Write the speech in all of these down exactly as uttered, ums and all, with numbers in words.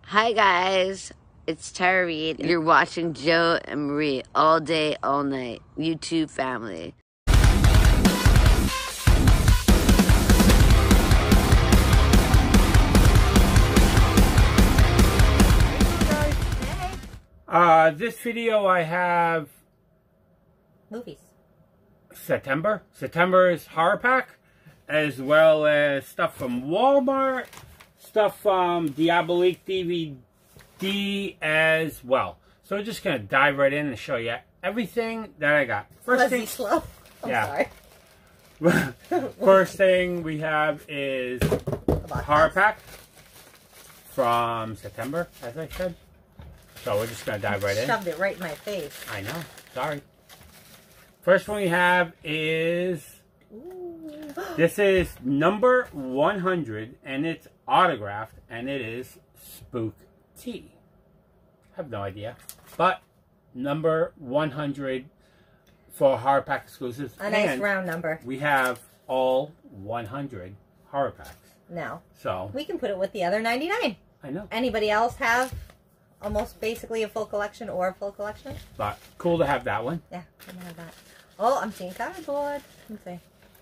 Hi guys, it's Tara Reid. You're watching Joe and Marie all day, all night. YouTube family. Uh, this video I have Movies. September. September's horror pack, as well as stuff from Walmart, stuff from Diabolique D V D as well. So we're just gonna dive right in and show you everything that I got. First Leslie thing, slow. I'm yeah. sorry. First thing we have is horror pack from September, as I said. So we're just gonna dive right in. Shoved it right in my face. I know. Sorry. First one we have is, Ooh. This is number one hundred, and it's autographed, and it is Spook Tea. I have no idea. But number one hundred for horror pack exclusives. A nice and round number. we have all one hundred horror packs. Now, So, we can put it with the other ninety-nine. I know. Anybody else have almost basically a full collection or a full collection? But cool to have that one. Yeah, I can have that. Oh, I'm seeing cardboard. Let's see.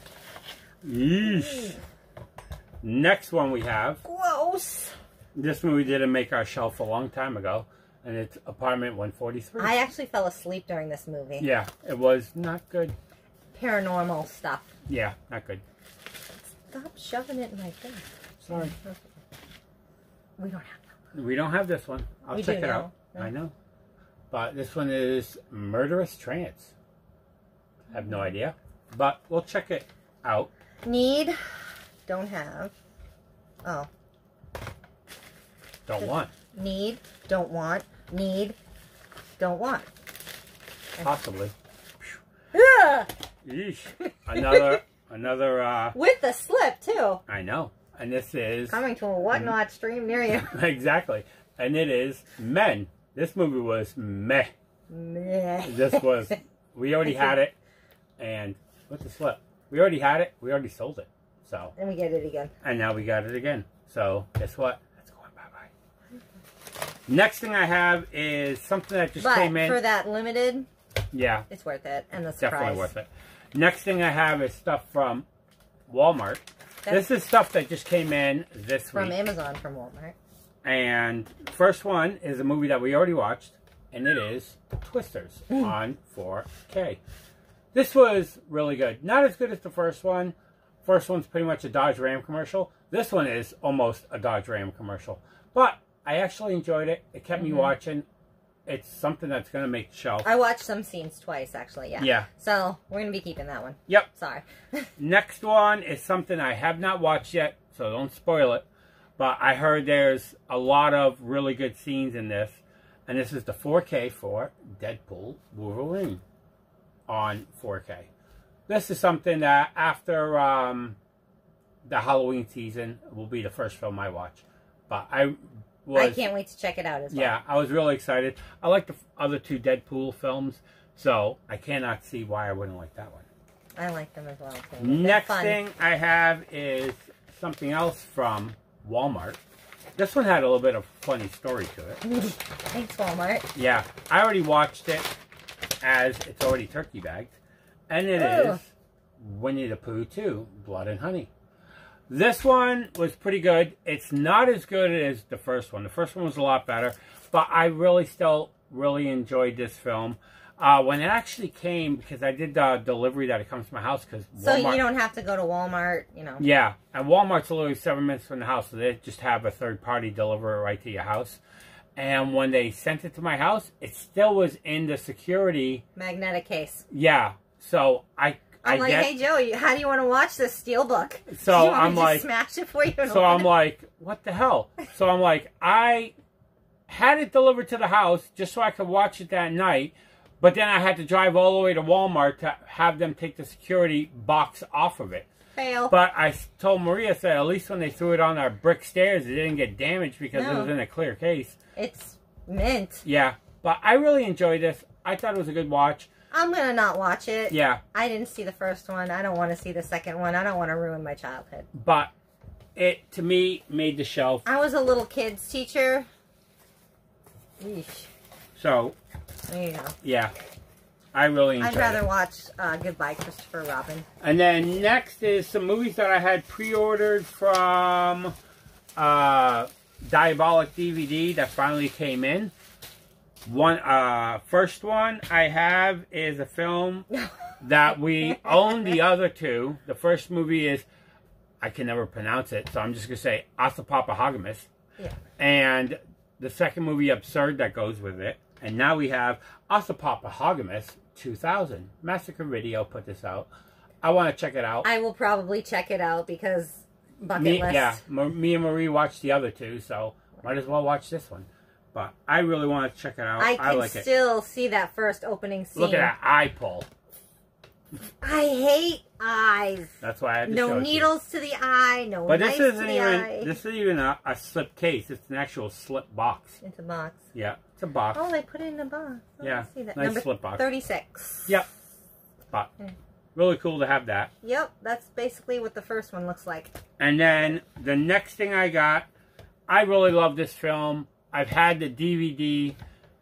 Yeesh. Next one we have. Gross. This one we didn't make our shelf a long time ago, and it's Apartment one forty-three. I actually fell asleep during this movie. Yeah, it was not good. Paranormal stuff. Yeah, not good. Stop shoving it in my face. Sorry. We don't have that. We don't have this one. I'll We check do it now. out. Yeah. I know. But this one is Murderous Trance. I have no idea. But we'll check it out. Need. Don't have. Oh. Don't want. Need. Don't want. Need. Don't want. Possibly. Ugh! Yeesh. Another, another, uh, With the slip, too. I know. And this is... Coming to a whatnot stream near you. Exactly. And it is Men. This movie was meh. Meh. This was, we already had it, and what's the slip? We already had it, we already sold it, so. And we get it again. And now we got it again. So, guess what? It's going bye-bye. Next thing I have is something that just But came in. for that limited, Yeah, it's worth it. And the surprise. definitely worth it. Next thing I have is stuff from Walmart. That's This is stuff that just came in this from week. Amazon, from Walmart. And first one is a movie that we already watched, and it is Twisters on four K. This was really good. Not as good as the first one. First one's pretty much a Dodge Ram commercial. This one is almost a Dodge Ram commercial. But I actually enjoyed it. It kept mm-hmm. me watching. It's something that's going to make the shelf. I watched some scenes twice, actually, yeah. Yeah. So, we're going to be keeping that one. Yep. Sorry. Next one is something I have not watched yet, so don't spoil it. But I heard there's a lot of really good scenes in this. And this is the four K for Deadpool Wolverine on four K. This is something that after um, the Halloween season will be the first film I watch. But I was... I can't wait to check it out as well. Yeah, I was really excited. I like the other two Deadpool films, so I cannot see why I wouldn't like that one. I like them as well, too. Next thing I have is something else from Walmart. This one had a little bit of a funny story to it. Thanks, Walmart. Yeah, I already watched it as it's already turkey bagged. And it Ooh. is Winnie the Pooh two, Blood and Honey. This one was pretty good. It's not as good as the first one. The first one was a lot better. But I really still really enjoyed this film. Uh, when it actually came, because I did the delivery that it comes to my house, because So you don't have to go to Walmart, you know. Yeah, and Walmart's literally seven minutes from the house, so they just have a third party deliver it right to your house. And when they sent it to my house, it still was in the security Magnetic case. Yeah, so I. I'm I like, get, hey Joe, how do you want to watch this steelbook? So do you want I'm me to like, smash it for you. So I'm like, what the hell? So I'm like, I had it delivered to the house just so I could watch it that night. But then I had to drive all the way to Walmart to have them take the security box off of it. Fail. But I told Maria, said at least when they threw it on our brick stairs, it didn't get damaged because no. it was in a clear case. It's mint. Yeah, but I really enjoyed this. I thought it was a good watch. I'm going to not watch it. Yeah. I didn't see the first one. I don't want to see the second one. I don't want to ruin my childhood. But it, to me, made the shelf. I was a little kids teacher Yeesh. So, There you go. yeah. I really enjoyed I'd rather it. watch uh, Goodbye, Christopher Robin. And then next is some movies that I had pre-ordered from uh, Diabolic D V D that finally came in. One, uh, first one I have is a film that we own the other two. The first movie is, I can never pronounce it, so I'm just going to say Asapapahagemus. Yeah. And the second movie, Absurd, that goes with it. And now we have Asapapahagemus two thousand. Massacre Video put this out. I want to check it out. I will probably check it out because bucket me, list. Yeah, me and Marie watched the other two, so might as well watch this one. But I really want to check it out. I can I like still see that first opening scene. it. Look at that eye pull. I hate eyes. That's why I had to No show it to you. needles to the eye. No But knife this to isn't the even eye. this isn't even a, a slip case. It's an actual slip box. It's a box. Yeah, it's a box. Oh, they put it in a box. Oh, Yeah, I see that. nice Number slip box. thirty-six. Yep. But really cool to have that. Yep, that's basically what the first one looks like. And then the next thing I got, I really love this film. I've had the D V D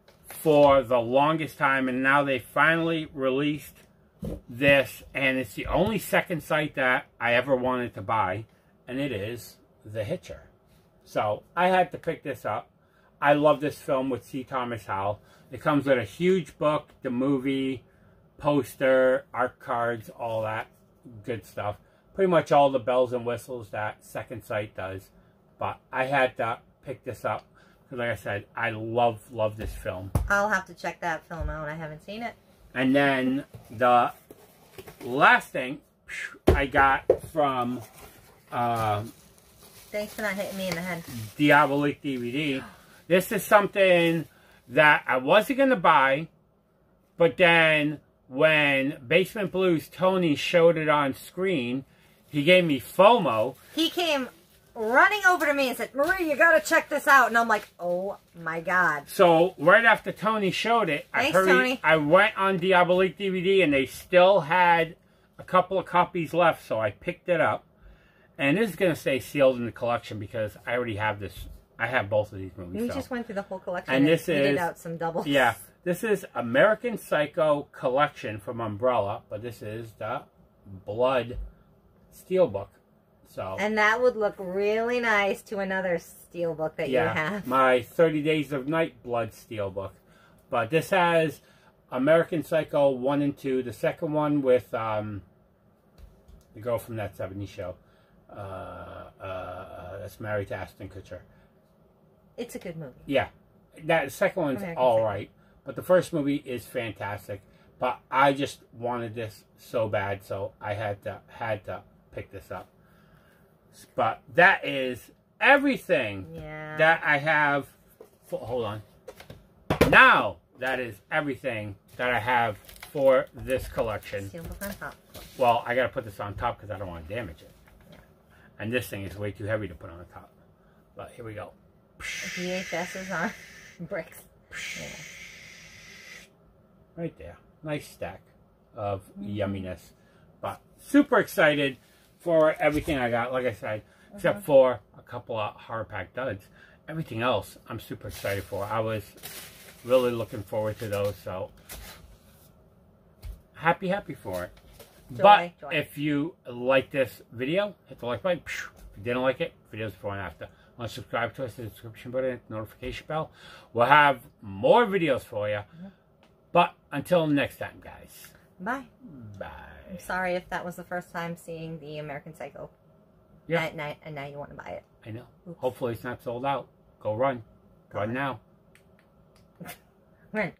for the longest time, and now they finally released this, and it's the only second sight that I ever wanted to buy, and it is The Hitcher. So I had to pick this up. I love this film with C. Thomas Howell. It comes with a huge book, the movie, poster, art cards, all that good stuff. Pretty much all the bells and whistles that Second Sight does. But I had to pick this up because, like I said, I love, love this film. I'll have to check that film out. I haven't seen it. And then the last thing I got from uh, Thanks for not hitting me in the head. Diabolique D V D. This is something that I wasn't going to buy, but then when Basement Blues Tony showed it on screen, he gave me FOMO. He came running over to me and said, Marie, you gotta check this out. And I'm like, oh my God. So right after Tony showed it, I Thanks, hurried, Tony. I went on Diabolique D V D and they still had a couple of copies left, so I picked it up. And this is going to stay sealed in the collection because I already have this. I have both of these movies. We so. just went through the whole collection And and, this tweeted is- out some doubles. Yeah, this is American Psycho Collection from Umbrella, but this is the Blood Steelbook. So And that would look really nice to another steelbook that yeah, you have. my thirty Days of Night Blood Steelbook. But this has American Psycho one and two. The second one with um, the girl from that seventies show. Uh, uh, uh, that's married to Ashton Kutcher. It's a good movie. Yeah, that second one's American all Psycho. right, but the first movie is fantastic. But I just wanted this so bad, so I had to had to pick this up. But that is everything Yeah. that I have. For, hold on. Now that is everything that I have for this collection. Steelbook on top. Well, I gotta put this on top because I don't want to damage it. Yeah. And this thing is way too heavy to put on the top. But here we go. V H S is on bricks. Yeah. Right there. Nice stack of yumminess. But super excited for everything I got. Like I said, except for a couple of hard pack duds. Everything else I'm super excited for. I was really looking forward to those. So happy, happy for it. Joy, but joy. if you like this video, hit the like button. If you didn't like it, videos before and after. Want to subscribe to us, hit the subscription button, hit the notification bell. We'll have more videos for you. But until next time, guys. Bye. Bye. I'm sorry if that was the first time seeing the American Psycho. Yeah. And, now- and now you want to buy it. I know. Oops. Hopefully it's not sold out. Go run. Go Run run. now. Run.